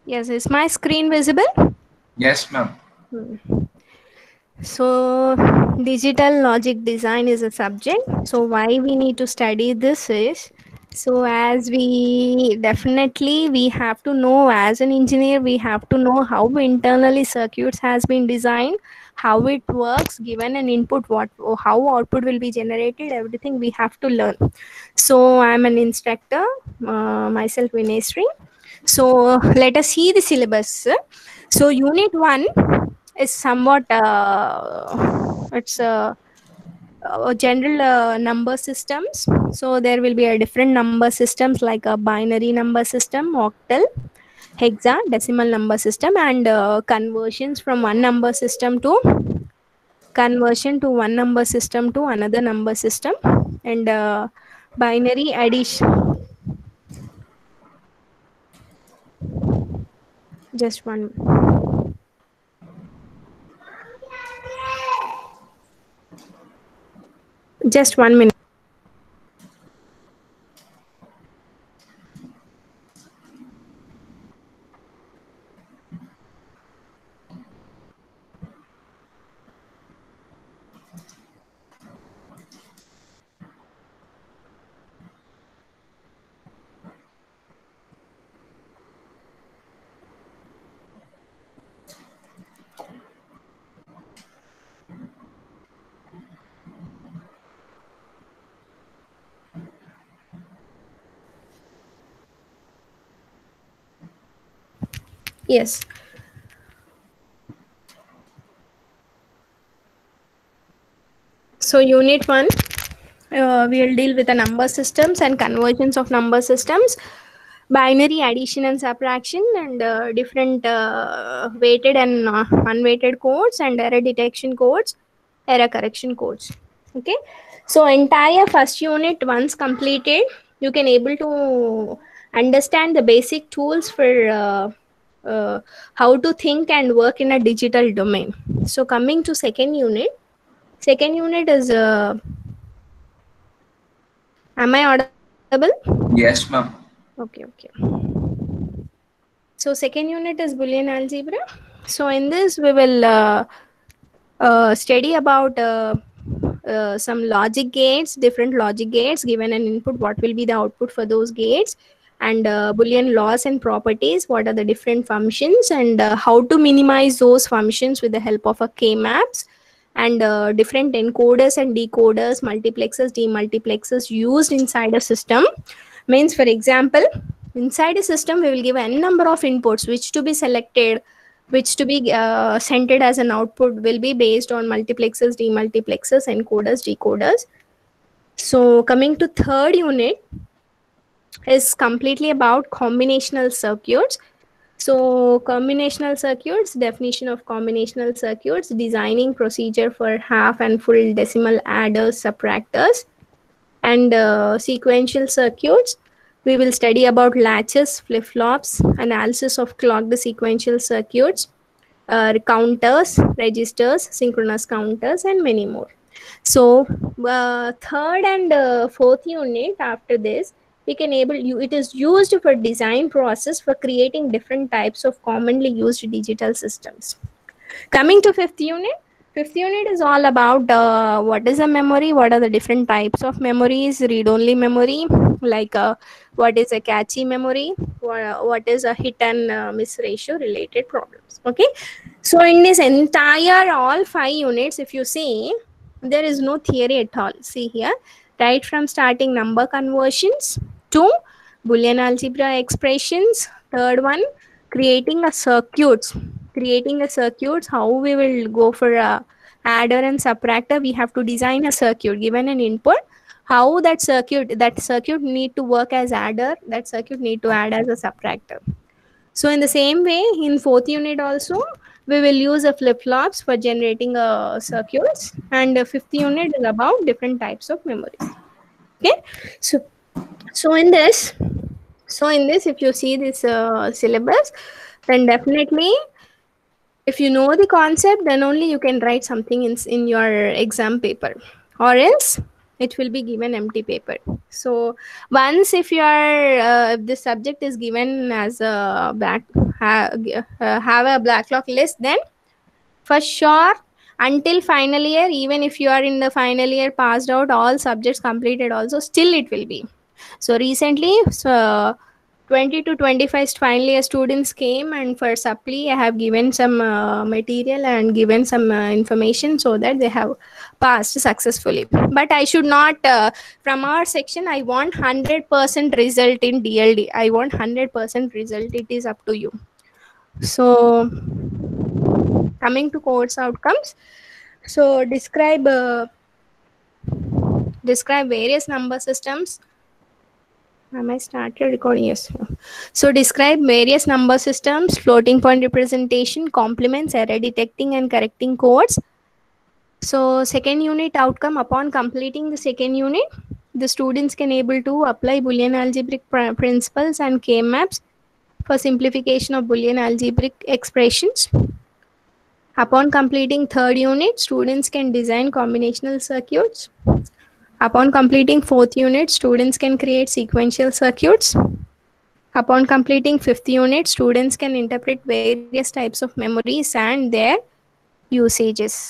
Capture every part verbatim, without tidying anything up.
Yes, is my screen visible? Yes, ma'am. Hmm. So, digital logic design is a subject. So, why we need to study this is so as we definitely we have to know as an engineer we have to know how internally circuits has been designed, how it works, given an input, what how output will be generated. Everything we have to learn. So, I'm an instructor, uh, myself Vinayasri. So, let us see the syllabus. So, unit one is somewhat uh, it's a, a general uh, number systems. So there will be a different number systems like a binary number system, octal, hexa, decimal number system, and uh, conversions from one number system to conversion to one number system to another number system, and uh, binary addition. Just one, just one minute. Yes. So unit one, uh, we'll deal with the number systems and conversions of number systems, binary addition and subtraction, and uh, different uh, weighted and uh, unweighted codes, and error detection codes, error correction codes. Okay. So entire first unit once completed, you can able to understand the basic tools for uh, uh, how to think and work in a digital domain. So coming to second unit, second unit is uh, am I audible? Yes, ma'am. Okay, okay. So second unit is Boolean algebra. So in this we will uh, uh, study about uh, uh, some logic gates, different logic gates. Given an input, what will be the output for those gates, and uh, Boolean laws and properties. What are the different functions, and uh, how to minimize those functions with the help of a K-maps, and uh, different encoders and decoders, multiplexers, demultiplexers used inside a system. Means, for example, inside a system, we will give n number of inputs which to be selected, which to be uh, centered as an output will be based on multiplexers, demultiplexers, encoders, decoders. So coming to third unit is completely about combinational circuits. So combinational circuits, definition of combinational circuits, designing procedure for half and full decimal adders, subtractors, and uh, sequential circuits. We will study about latches, flip-flops, analysis of clocked sequential circuits, uh, counters, registers, synchronous counters, and many more. So uh, third and uh, fourth unit after this, we can able you it is used for design process for creating different types of commonly used digital systems. Coming to fifth unit, fifth unit is all about uh, what is a memory, what are the different types of memories, read-only memory, like uh, what is a cache memory, what, what is a hit and uh, miss ratio related problems. Okay, so in this entire all five units, if you see, there is no theory at all. See here, right from starting number conversions to Boolean algebra expressions. Third one, creating a circuits, creating a circuits. How we will go for a adder and subtractor? We have to design a circuit given an input. How that circuit that circuit need to work as adder, that circuit need to add as a subtractor. So in the same way, in fourth unit also, we will use a flip-flops for generating uh, circuits, and the fifth unit is about different types of memories. Okay, so so in this, so in this, if you see this uh, syllabus, then definitely, if you know the concept, then only you can write something in in your exam paper, or else it will be given empty paper. So once if you are uh, if the subject is given as a back ha- uh, have a backlog list, then for sure, until final year, even if you are in the final year passed out, all subjects completed also, still it will be. So recently, so twenty to twenty-five final year students came, and for supply I have given some uh, material and given some uh, information so that they have passed successfully. But I should not, uh, from our section, I want one hundred percent result in D L D. I want one hundred percent result. It is up to you. So coming to course outcomes, so describe uh, describe various number systems. Am I started recording? Yes. So describe various number systems, floating point representation, complements, error detecting and correcting codes. So second unit outcome, upon completing the second unit, the students can able to apply Boolean algebraic pr- principles and K-maps for simplification of Boolean algebraic expressions. Upon completing third unit, students can design combinational circuits. Upon completing fourth unit, students can create sequential circuits. Upon completing fifth unit, students can interpret various types of memories and their usages.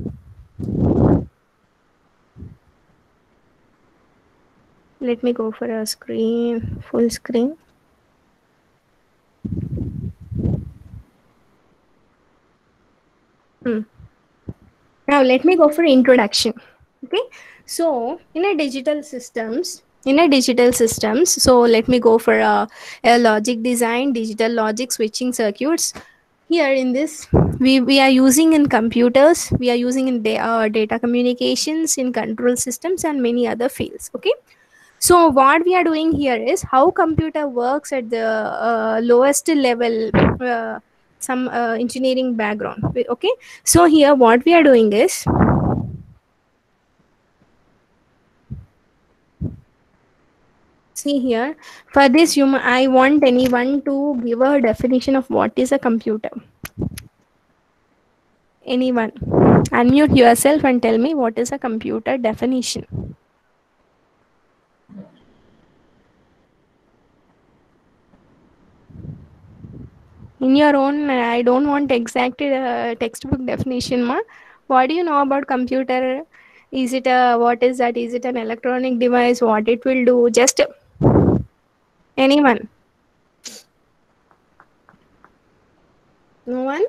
Let me go for a screen, full screen. Hmm. Now let me go for introduction. Okay. So in a digital systems, in a digital systems, so let me go for a, a logic design, digital logic switching circuits. Here in this, we, we are using in computers, we are using in da- uh, data communications, in control systems and many other fields. Okay. So what we are doing here is how computer works at the uh, lowest level, uh, some uh, engineering background. Okay. So here what we are doing is, see here, for this you, I want anyone to give a definition of what is a computer. Anyone? Unmute yourself and tell me what is a computer definition. In your own, I don't want exact uh, textbook definition, ma. What do you know about computer? Is it a, what is that? Is it an electronic device? What it will do? Just anyone? No one?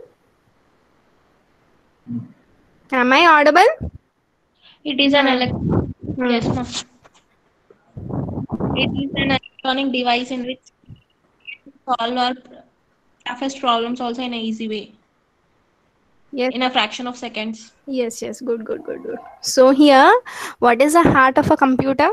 Am I audible? It is an Hmm. elec- Hmm. yes, ma'am. It is an electronic device in which solve our toughest problems also in an easy way, Yes. in a fraction of seconds. Yes, yes, good, good, good, good. So here, what is the heart of a computer?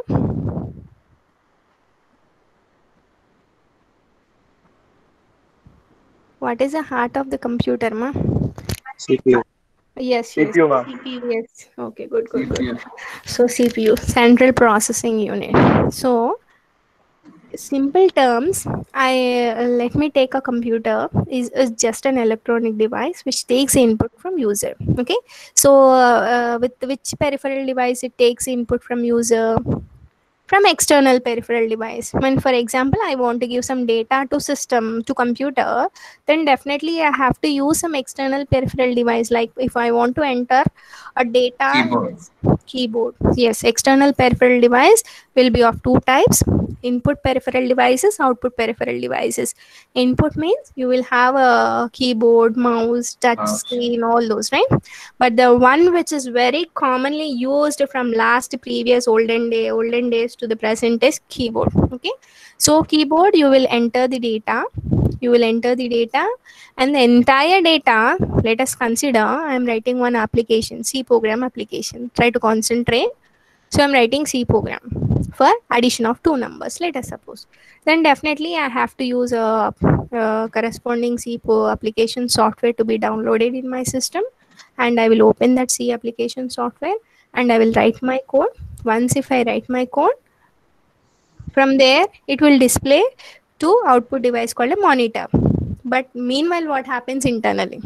What is the heart of the computer, ma? C P U. Yes, yes, C P U, ma'am. C P U. yes. Okay, good, good, good. C P U. So C P U, Central Processing Unit. So simple terms, I uh, let me take a computer is, is just an electronic device which takes input from user. Okay, so uh, uh, with which peripheral device it takes input from user? From external peripheral device. When for example I want to give some data to system, to computer, then definitely I have to use some external peripheral device. Like if I want to enter a data in Keyboard. this keyboard, yes, external peripheral device will be of two types: input peripheral devices, output peripheral devices. Input means you will have a keyboard, mouse, touch Mouse. screen, all those, right? But the one which is very commonly used from last previous olden day olden days to the present is keyboard. Okay, so keyboard, you will enter the data, you will enter the data, and the entire data, let us consider I am writing one application, C program application. Try to concentrate. So I'm writing C program for addition of two numbers, let us suppose. Then definitely I have to use a, a corresponding C po application software to be downloaded in my system, and I will open that C application software and I will write my code. Once if I write my code, from there it will display to output device called a monitor. But meanwhile, what happens internally?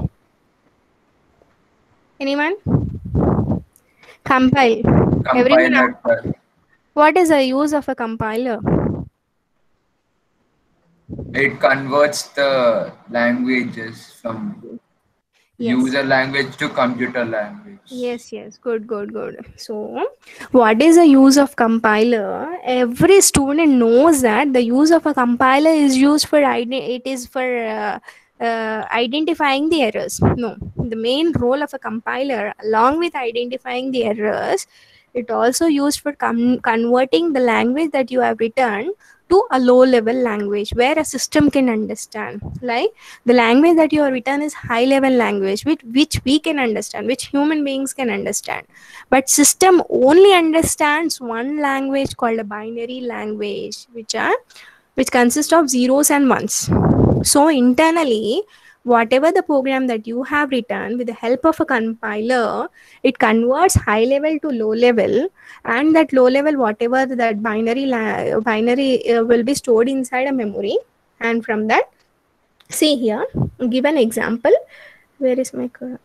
Anyone? Compile. Everyone Compiler. What is the use of a compiler? It converts the languages from Yes. user language to computer language. Yes, yes, good, good, good. So, what is the use of compiler? Every student knows that the use of a compiler is used for ide- it is for uh, uh, identifying the errors. No, the main role of a compiler, along with identifying the errors, it also used for com- converting the language that you have written to a low level language where a system can understand. Like the language that you have written is high level language which, which we can understand, which human beings can understand, but system only understands one language called a binary language, which are which consists of zeros and ones. So internally, whatever the program that you have written with the help of a compiler, it converts high level to low level, and that low level whatever that binary la- binary uh, will be stored inside a memory, and from that, see here, give an example. Where is my cur-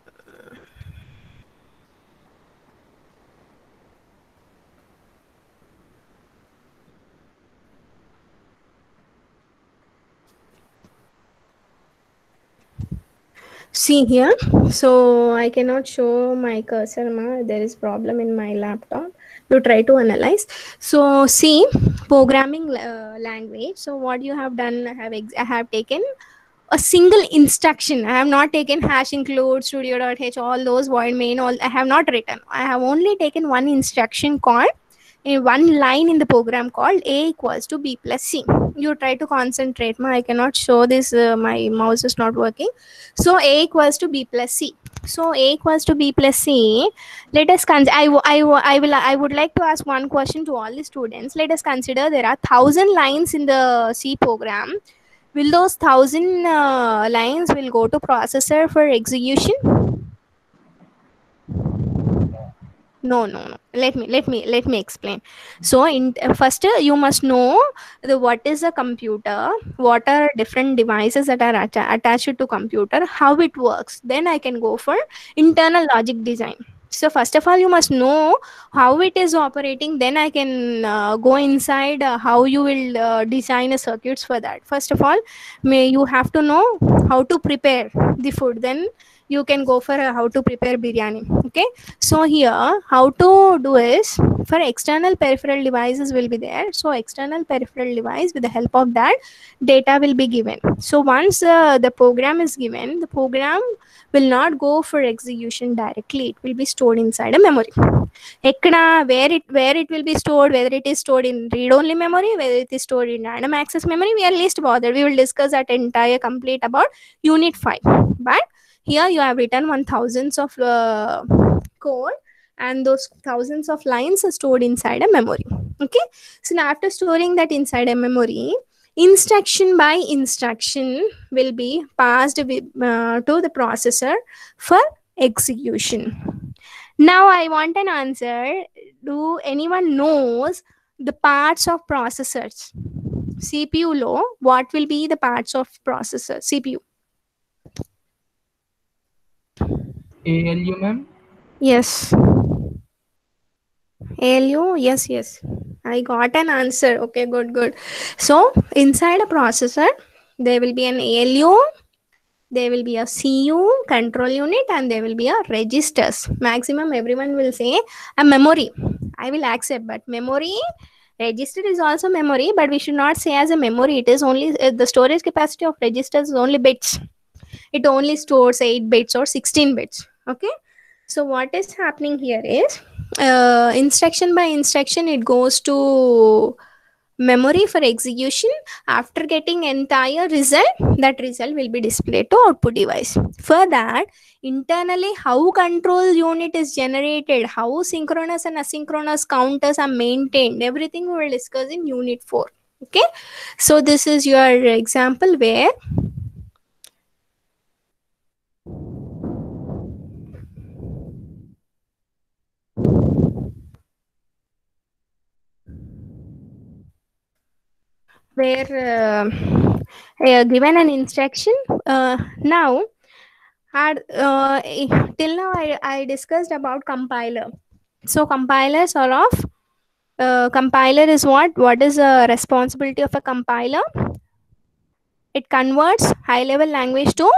see here? So I cannot show my cursor, ma. There is problem in my laptop. You try to analyze. So see, programming uh, language. So what you have done, I have ex- I have taken a single instruction. I have not taken hash include studio.h, all those void main, all I have not written. I have only taken one instruction called in one line in the program called a equals to b plus c. You try to concentrate, ma. I cannot show this. Uh, my mouse is not working. So a equals to b plus c. So a equals to b plus c. Let us con- I, w- I, w- I will I would like to ask one question to all the students. Let us consider there are thousand lines in the C program. Will those thousand uh, lines will go to processor for execution? No, no, no. Let me let me let me explain. So in uh, first uh, you must know the what is a computer, what are different devices that are atta- attached to computer, how it works. Then I can go for internal logic design. So first of all you must know how it is operating, then I can uh, go inside uh, how you will uh, design a circuits for that. First of all, may you have to know how to prepare the food, then you can go for uh, how to prepare biryani. Okay, so here how to do is, for external peripheral devices will be there. So external peripheral device, with the help of that data will be given. So once uh, the program is given, the program will not go for execution directly, it will be stored inside a memory. Ekkada, where it where it will be stored, whether it is stored in read only memory, whether it is stored in random access memory, we are least bothered. We will discuss that entire complete about unit five. But here you have written one thousands of uh, code, and those thousands of lines are stored inside a memory. Okay, so now after storing that inside a memory, instruction by instruction will be passed with, uh, to the processor for execution. Now I want an answer. Do anyone knows the parts of processors? C P U low, what will be the parts of processor? C P U. A L U, ma'am? Yes. A L U, yes, yes. I got an answer. Okay, good, good. So inside a processor, there will be an A L U, there will be a C U, control unit, and there will be a registers. Maximum everyone will say a memory. I will accept, but memory register is also memory, but we should not say as a memory. It is only uh, the storage capacity of registers is only bits. It only stores eight bits or sixteen bits. Okay, so what is happening here is uh, instruction by instruction it goes to memory for execution. After getting entire result, that result will be displayed to output device. For that, internally how control unit is generated, how synchronous and asynchronous counters are maintained, everything we will discuss in unit four. Okay, so this is your example where where uh, uh, given an instruction. Uh, now had uh, till now I, I discussed about compiler. So compilers are of uh, compiler is what what is the responsibility of a compiler? It converts high level language to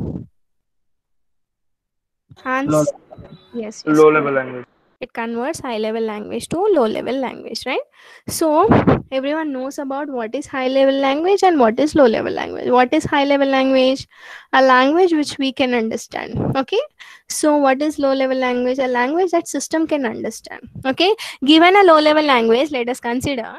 Hans. Low, Yes, yes. low level language. It converts high level language to low level language, right? So everyone knows about what is high level language and what is low level language. What is high level language? A language which we can understand. Okay, so what is low level language? A language that system can understand. Okay, given a low level language, let us consider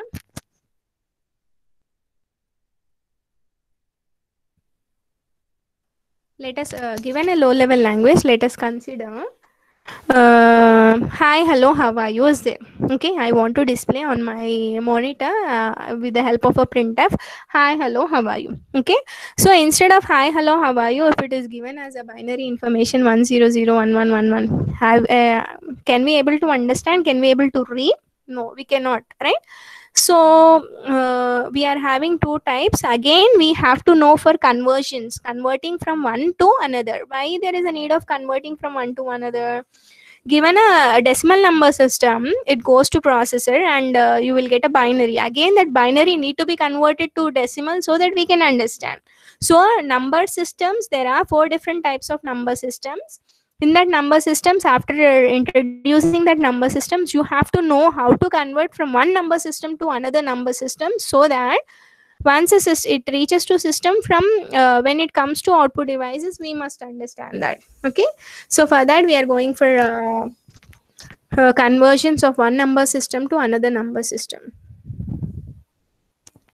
let us uh, given a low level language, let us consider uh, hi, hello, how are you is there. Okay, I want to display on my monitor uh, with the help of a printf, hi, hello, how are you. Okay, so instead of hi, hello, how are you, if it is given as a binary information one zero zero one one one one, have uh, can we able to understand, can we able to read? No, we cannot, right? So uh, we are having two types. Again, we have to know for conversions, converting from one to another. Why there is a need of converting from one to another? Given a decimal number system, it goes to processor and uh, you will get a binary. Again, that binary need to be converted to decimal so that we can understand. So number systems, there are four different types of number systems. In that number systems, after introducing that number systems, you have to know how to convert from one number system to another number system, so that once a syst- it reaches to system, from uh, when it comes to output devices, we must understand that. Okay, so for that we are going for uh, uh, conversions of one number system to another number system.